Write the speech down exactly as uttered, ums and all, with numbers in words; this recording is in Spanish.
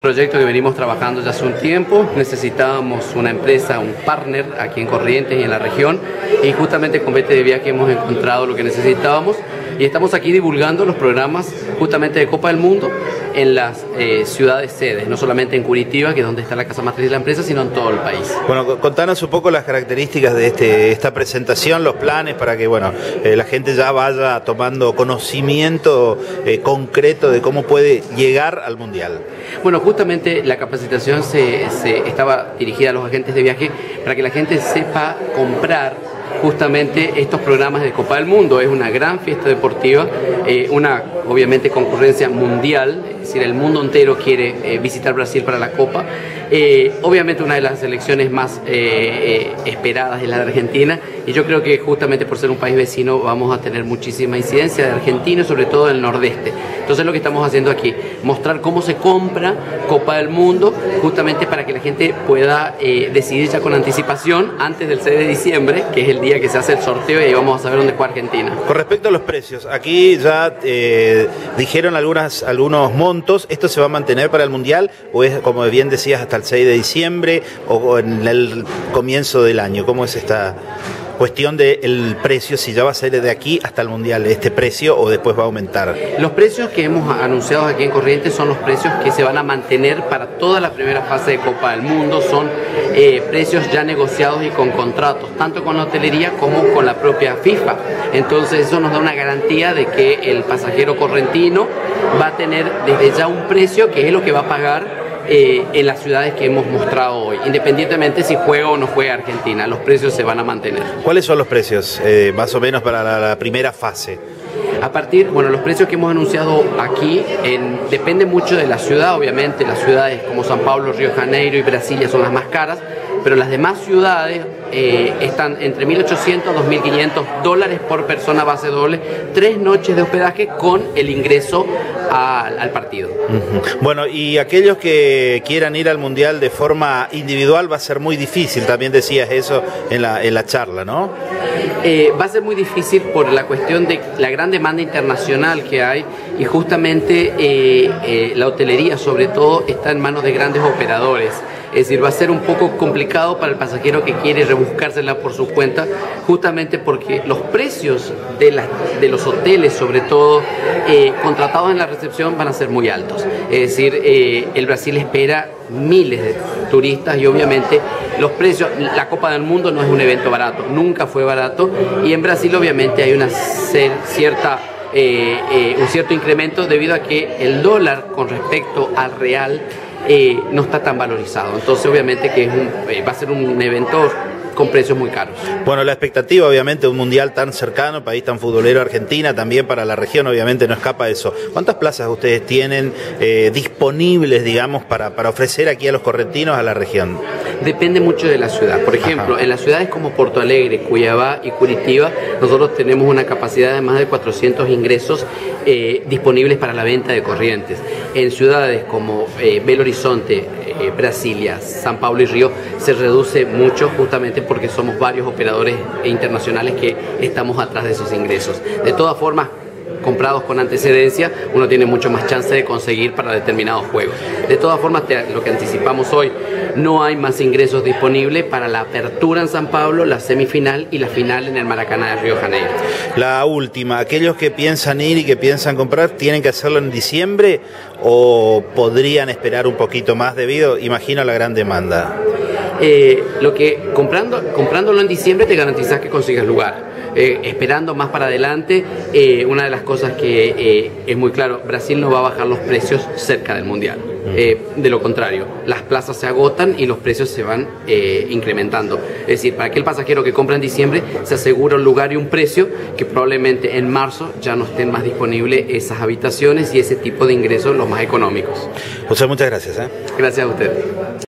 Proyecto que venimos trabajando ya hace un tiempo. Necesitábamos una empresa, un partner aquí en Corrientes y en la región, y justamente con Vete de Viaje hemos encontrado lo que necesitábamos y estamos aquí divulgando los programas justamente de Copa del Mundo en las eh, ciudades sedes, no solamente en Curitiba, que es donde está la casa matriz de la empresa, sino en todo el país. Bueno, contanos un poco las características de este, esta presentación, los planes para que bueno eh, la gente ya vaya tomando conocimiento eh, concreto de cómo puede llegar al Mundial. Bueno, justamente la capacitación se, se estaba dirigida a los agentes de viaje para que la gente sepa comprar justamente estos programas de Copa del Mundo. Es una gran fiesta deportiva, eh, una obviamente concurrencia mundial, es decir, el mundo entero quiere eh, visitar Brasil para la Copa. Eh, obviamente una de las selecciones más eh, eh, esperadas es la de Argentina, y yo creo que justamente por ser un país vecino vamos a tener muchísima incidencia de argentinos, sobre todo del nordeste. Entonces lo que estamos haciendo aquí, mostrar cómo se compra Copa del Mundo, justamente para que la gente pueda eh, decidir ya con anticipación antes del seis de diciembre, que es el día que se hace el sorteo, y ahí vamos a saber dónde juega Argentina. Con respecto a los precios, aquí ya eh, dijeron algunas, algunos montos. ¿Esto se va a mantener para el Mundial o es, como bien decías, hasta el seis de diciembre o en el comienzo del año? ¿Cómo es esta cuestión del precio, si ya va a ser de aquí hasta el Mundial este precio o después va a aumentar? Los precios que hemos anunciado aquí en Corrientes son los precios que se van a mantener para toda la primera fase de Copa del Mundo. Son eh, precios ya negociados y con contratos, tanto con la hotelería como con la propia FIFA. Entonces eso nos da una garantía de que el pasajero correntino va a tener desde ya un precio que es lo que va a pagar Eh, en las ciudades que hemos mostrado hoy, independientemente si juega o no juega Argentina, los precios se van a mantener. ¿Cuáles son los precios, eh, más o menos, para la, la primera fase? A partir, bueno, los precios que hemos anunciado aquí en, depende mucho de la ciudad. Obviamente las ciudades como São Paulo, Río de Janeiro y Brasilia son las más caras, pero las demás ciudades eh, están entre mil ochocientos a dos mil quinientos dólares por persona base doble, tres noches de hospedaje con el ingreso al, al partido. Uh-huh. Bueno, y aquellos que quieran ir al Mundial de forma individual va a ser muy difícil, también decías eso en la, en la charla, ¿no? Eh, va a ser muy difícil por la cuestión de la gran demanda internacional que hay, y justamente eh, eh, la hotelería sobre todo está en manos de grandes operadores. Es decir, va a ser un poco complicado para el pasajero que quiere rebuscársela por su cuenta, justamente porque los precios de, la, de los hoteles, sobre todo eh, contratados en la recepción, van a ser muy altos. Es decir, eh, el Brasil espera miles de turistas y obviamente los precios, la Copa del Mundo no es un evento barato, nunca fue barato, y en Brasil obviamente hay una cierta... Eh, eh, un cierto incremento debido a que el dólar con respecto al real eh, no está tan valorizado. Entonces obviamente que es un, eh, va a ser un evento con precios muy caros. Bueno, la expectativa obviamente de un mundial tan cercano, país tan futbolero, Argentina, también para la región obviamente no escapa de eso. ¿Cuántas plazas ustedes tienen eh, disponibles, digamos, para, para ofrecer aquí a los correntinos, a la región? Depende mucho de la ciudad. Por ejemplo, Ajá. en las ciudades como Porto Alegre, Cuiabá y Curitiba, nosotros tenemos una capacidad de más de cuatrocientos ingresos eh, disponibles para la venta de corrientes. En ciudades como eh, Belo Horizonte, eh, Brasilia, São Paulo y Río se reduce mucho, justamente porque somos varios operadores internacionales que estamos atrás de esos ingresos. De todas formas, comprados con antecedencia, uno tiene mucho más chance de conseguir para determinados juegos. De todas formas, te, lo que anticipamos hoy, no hay más ingresos disponibles para la apertura en San Pablo, la semifinal y la final en el Maracaná de Río de Janeiro. La última, aquellos que piensan ir y que piensan comprar, ¿tienen que hacerlo en diciembre o podrían esperar un poquito más debido, imagino, a la gran demanda? Eh, lo que comprando, comprándolo en diciembre te garantizas que consigas lugar. Eh, esperando más para adelante, eh, una de las cosas que eh, es muy claro, Brasil no va a bajar los precios cerca del Mundial. Eh, de lo contrario, las plazas se agotan y los precios se van eh, incrementando. Es decir, para aquel pasajero que compra en diciembre se asegura un lugar y un precio que probablemente en marzo ya no estén más disponibles esas habitaciones y ese tipo de ingresos los más económicos. José, muchas gracias. ¿eh? Gracias a usted.